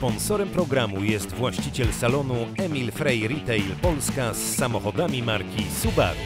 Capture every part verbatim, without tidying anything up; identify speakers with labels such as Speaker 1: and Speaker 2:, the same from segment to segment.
Speaker 1: Sponsorem programu jest właściciel salonu Emil Frey Retail Polska z samochodami marki Subaru.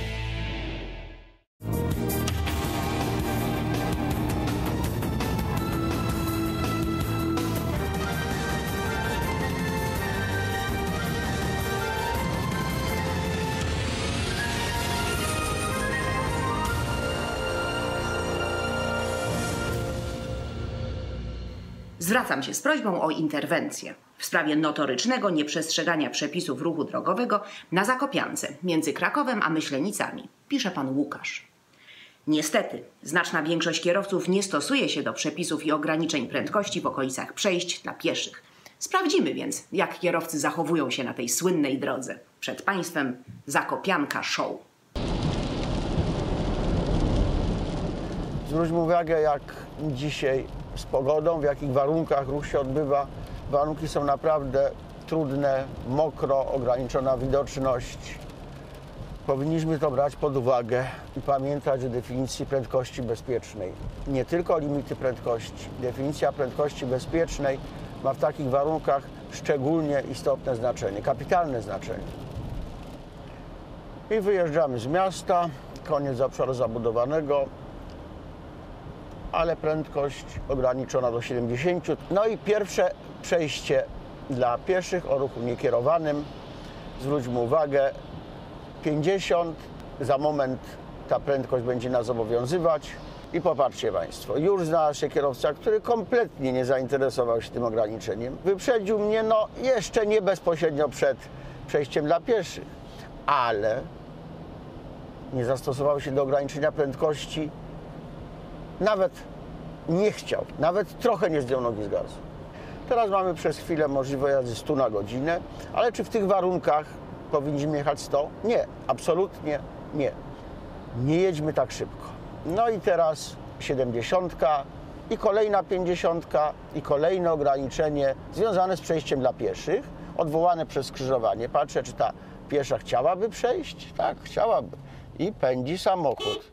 Speaker 2: Zwracam się z prośbą o interwencję w sprawie notorycznego nieprzestrzegania przepisów ruchu drogowego na Zakopiance między Krakowem a Myślenicami, pisze pan Łukasz. Niestety, znaczna większość kierowców nie stosuje się do przepisów i ograniczeń prędkości w okolicach przejść dla pieszych. Sprawdzimy więc, jak kierowcy zachowują się na tej słynnej drodze. Przed państwem Zakopianka Show.
Speaker 3: Zwróćmy uwagę, jak dzisiaj z pogodą, w jakich warunkach ruch się odbywa. Warunki są naprawdę trudne, mokro, ograniczona widoczność. Powinniśmy to brać pod uwagę i pamiętać o definicji prędkości bezpiecznej. Nie tylko limity prędkości. Definicja prędkości bezpiecznej ma w takich warunkach szczególnie istotne znaczenie, kapitalne znaczenie. I wyjeżdżamy z miasta, koniec obszaru zabudowanego, ale prędkość ograniczona do siedemdziesięciu. No i pierwsze przejście dla pieszych o ruchu niekierowanym. Zwróćmy uwagę, pięćdziesiąt, za moment ta prędkość będzie nas obowiązywać. I popatrzcie państwo, już znalazł się kierowca, który kompletnie nie zainteresował się tym ograniczeniem. Wyprzedził mnie, no jeszcze nie bezpośrednio przed przejściem dla pieszych, ale nie zastosował się do ograniczenia prędkości. Nawet nie chciał, nawet trochę nie zdjął nogi z gazu. Teraz mamy przez chwilę możliwość jazdy stu na godzinę, ale czy w tych warunkach powinniśmy jechać sto? Nie, absolutnie nie. Nie jedźmy tak szybko. No i teraz siedemdziesiątka i kolejna pięćdziesiątka i kolejne ograniczenie związane z przejściem dla pieszych, odwołane przez skrzyżowanie. Patrzę, czy ta piesza chciałaby przejść? Tak, chciałaby. I pędzi samochód.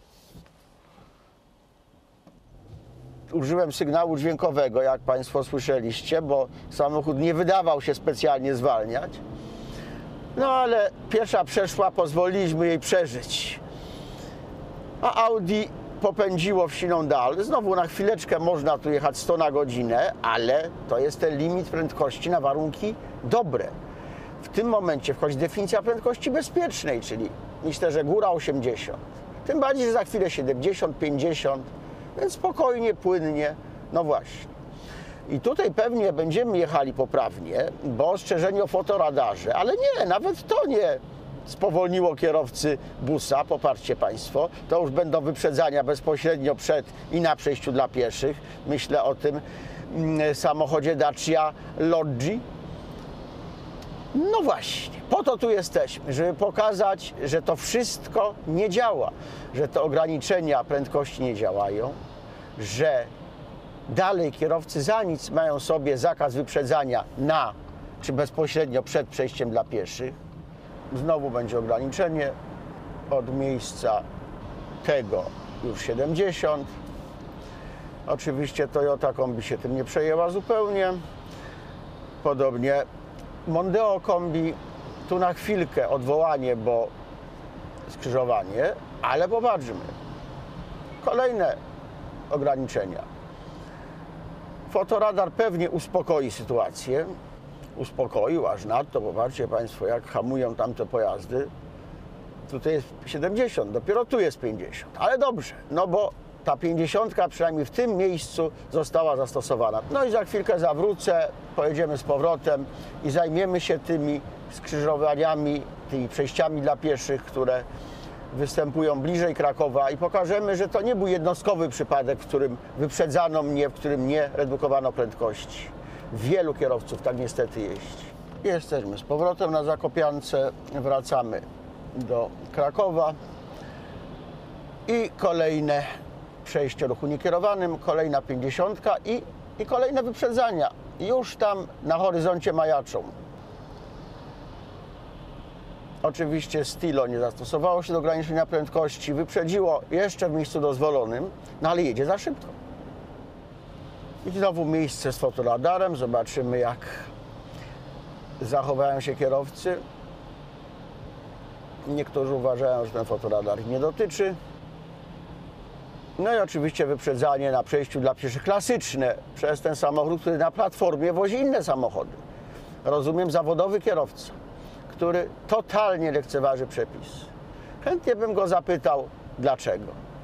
Speaker 3: Użyłem sygnału dźwiękowego, jak państwo słyszeliście, bo samochód nie wydawał się specjalnie zwalniać. No ale piesza przeszła, pozwoliliśmy jej przeżyć. A Audi popędziło w siną dal. Znowu na chwileczkę można tu jechać sto na godzinę, ale to jest ten limit prędkości na warunki dobre. W tym momencie wchodzi definicja prędkości bezpiecznej, czyli myślę, że góra osiemdziesiąt. Tym bardziej, że za chwilę siedemdziesiąt, pięćdziesiąt. Więc spokojnie, płynnie, no właśnie. I tutaj pewnie będziemy jechali poprawnie, bo ostrzeżenie o fotoradarze, ale nie, nawet to nie spowolniło kierowcy busa, popatrzcie państwo, to już będą wyprzedzania bezpośrednio przed i na przejściu dla pieszych. Myślę o tym mm, samochodzie Dacia Logi. No właśnie, po to tu jesteśmy, żeby pokazać, że to wszystko nie działa, że te ograniczenia prędkości nie działają, że dalej kierowcy za nic mają sobie zakaz wyprzedzania na czy bezpośrednio przed przejściem dla pieszych. Znowu będzie ograniczenie od miejsca tego już siedemdziesiąt. Oczywiście Toyota Kombi się tym nie przejęła zupełnie. Podobnie Mondeo Kombi, tu na chwilkę odwołanie, bo skrzyżowanie, ale popatrzmy. Kolejne ograniczenia. Fotoradar pewnie uspokoi sytuację. Uspokoił aż nadto, popatrzcie państwo, jak hamują tamte pojazdy. Tutaj jest siedemdziesiąt, dopiero tu jest pięćdziesiąt. Ale dobrze, no bo ta pięćdziesiątka przynajmniej w tym miejscu została zastosowana. No i za chwilkę zawrócę, pojedziemy z powrotem i zajmiemy się tymi skrzyżowaniami, tymi przejściami dla pieszych, które występują bliżej Krakowa i pokażemy, że to nie był jednostkowy przypadek, w którym wyprzedzano mnie, w którym nie redukowano prędkości. Wielu kierowców tak niestety jeździ. Jesteśmy z powrotem na Zakopiance, wracamy do Krakowa i kolejne przejście o ruchu niekierowanym, kolejna pięćdziesiątka i, i kolejne wyprzedzania. Już tam na horyzoncie majaczą. Oczywiście Stilo nie zastosowało się do ograniczenia prędkości, wyprzedziło jeszcze w miejscu dozwolonym, no ale jedzie za szybko. I znowu miejsce z fotoradarem. Zobaczymy, jak zachowają się kierowcy. Niektórzy uważają, że ten fotoradar ich nie dotyczy. No i oczywiście wyprzedzanie na przejściu dla pieszych klasyczne przez ten samochód, który na platformie wozi inne samochody. Rozumiem, zawodowy kierowca, który totalnie lekceważy przepis. Chętnie bym go zapytał, dlaczego.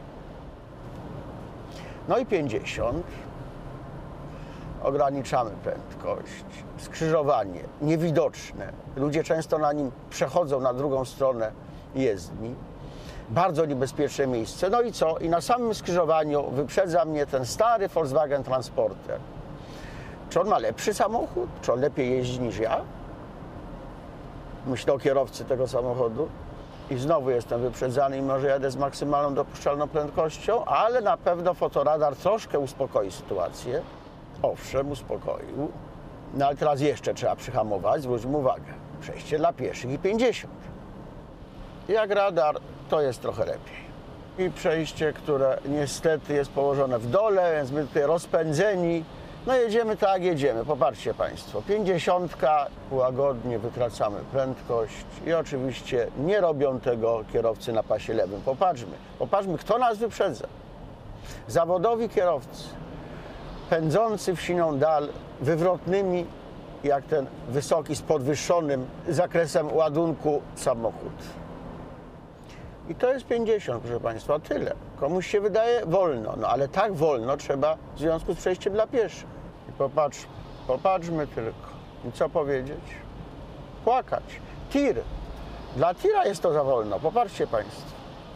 Speaker 3: No i pięćdziesiąt. Ograniczamy prędkość. Skrzyżowanie niewidoczne. Ludzie często na nim przechodzą na drugą stronę jezdni. Bardzo niebezpieczne miejsce. No i co? I na samym skrzyżowaniu wyprzedza mnie ten stary Volkswagen Transporter. Czy on ma lepszy samochód? Czy on lepiej jeździ niż ja? Myślę o kierowcy tego samochodu. I znowu jestem wyprzedzany, mimo że jadę z maksymalną dopuszczalną prędkością, ale na pewno fotoradar troszkę uspokoi sytuację. Owszem, uspokoił. No ale teraz jeszcze trzeba przyhamować. Zwróćmy uwagę. Przejście dla pieszych i pięćdziesiąt. Jak radar, to jest trochę lepiej. I przejście, które niestety jest położone w dole, więc my tutaj rozpędzeni. No jedziemy tak, jak jedziemy. Popatrzcie Państwo. pięćdziesiątka, łagodnie wykracamy prędkość i oczywiście nie robią tego kierowcy na pasie lewym. Popatrzmy. Popatrzmy, kto nas wyprzedza. Zawodowi kierowcy, pędzący w siną dal, wywrotnymi, jak ten wysoki z podwyższonym zakresem ładunku samochód. I to jest pięćdziesiąt, proszę Państwa, tyle. Komuś się wydaje wolno, no ale tak wolno trzeba w związku z przejściem dla pieszych. I popatrz, popatrzmy tylko. I co powiedzieć? Płakać. Tir. Dla tira jest to za wolno. Popatrzcie Państwo.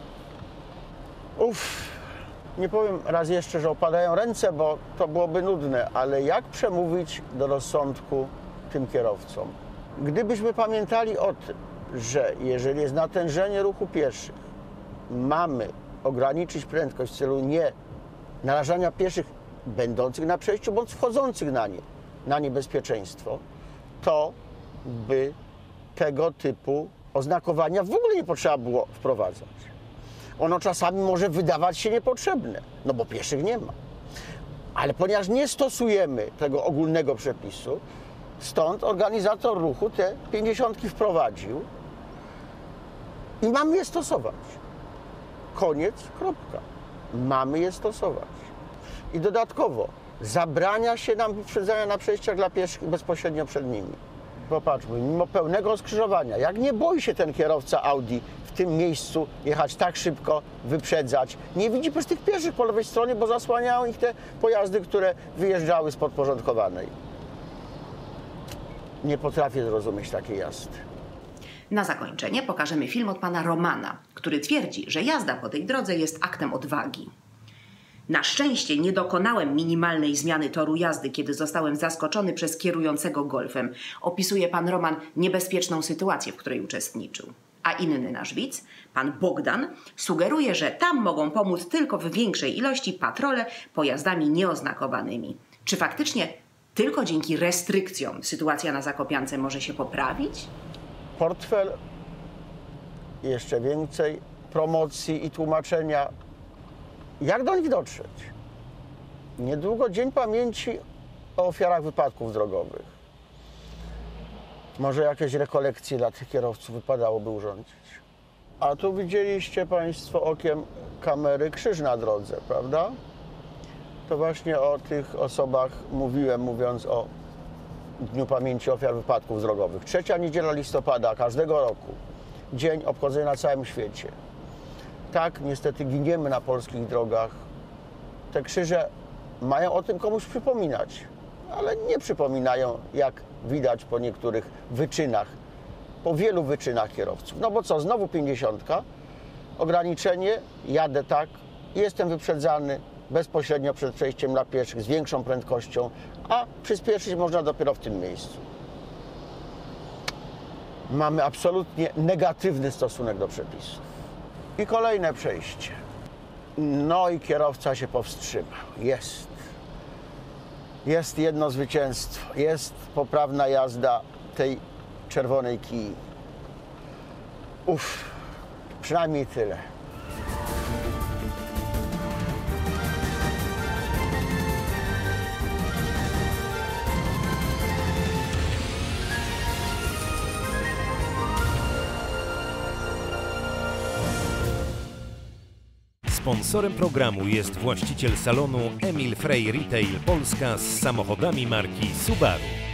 Speaker 3: Uff. Nie powiem raz jeszcze, że opadają ręce, bo to byłoby nudne, ale jak przemówić do rozsądku tym kierowcom? Gdybyśmy pamiętali o tym, że jeżeli jest natężenie ruchu pieszych, mamy ograniczyć prędkość w celu nie narażania pieszych będących na przejściu bądź wchodzących na nie, na niebezpieczeństwo, to by tego typu oznakowania w ogóle nie potrzeba było wprowadzać. Ono czasami może wydawać się niepotrzebne, no bo pieszych nie ma. Ale ponieważ nie stosujemy tego ogólnego przepisu, stąd organizator ruchu te pięćdziesiątki wprowadził i mamy je stosować. Koniec, kropka. Mamy je stosować. I dodatkowo zabrania się nam wyprzedzania na przejściach dla pieszych bezpośrednio przed nimi. Popatrzmy, mimo pełnego skrzyżowania, jak nie boi się ten kierowca Audi w tym miejscu jechać tak szybko, wyprzedzać. Nie widzi przez tych pieszych po lewej stronie, bo zasłaniają ich te pojazdy, które wyjeżdżały z podporządkowanej. Nie potrafię zrozumieć takiej jazdy.
Speaker 2: Na zakończenie pokażemy film od pana Romana, który twierdzi, że jazda po tej drodze jest aktem odwagi. Na szczęście nie dokonałem minimalnej zmiany toru jazdy, kiedy zostałem zaskoczony przez kierującego golfem. Opisuje pan Roman niebezpieczną sytuację, w której uczestniczył. A inny nasz widz, pan Bogdan, sugeruje, że tam mogą pomóc tylko w większej ilości patrole pojazdami nieoznakowanymi. Czy faktycznie tylko dzięki restrykcjom sytuacja na Zakopiance może się poprawić?
Speaker 3: Portfel, jeszcze więcej promocji i tłumaczenia, jak do nich dotrzeć. Niedługo Dzień Pamięci o ofiarach wypadków drogowych. Może jakieś rekolekcje dla tych kierowców wypadałoby urządzić. A tu widzieliście Państwo okiem kamery krzyż na drodze, prawda? To właśnie o tych osobach mówiłem, mówiąc o Dniu Pamięci Ofiar Wypadków Drogowych. Trzecia niedziela listopada każdego roku. Dzień obchodzony na całym świecie. Tak, niestety giniemy na polskich drogach. Te krzyże mają o tym komuś przypominać, ale nie przypominają, jak widać po niektórych wyczynach, po wielu wyczynach kierowców. No bo co, znowu pięćdziesiątka, ograniczenie, jadę tak, jestem wyprzedzany bezpośrednio przed przejściem dla pieszych z większą prędkością, a przyspieszyć można dopiero w tym miejscu. Mamy absolutnie negatywny stosunek do przepisów. I kolejne przejście. No i kierowca się powstrzymał. Jest. Jest jedno zwycięstwo. Jest poprawna jazda tej czerwonej kii. Uff, przynajmniej tyle.
Speaker 1: Sponsorem programu jest właściciel salonu Emil Frey Retail Polska z samochodami marki Subaru.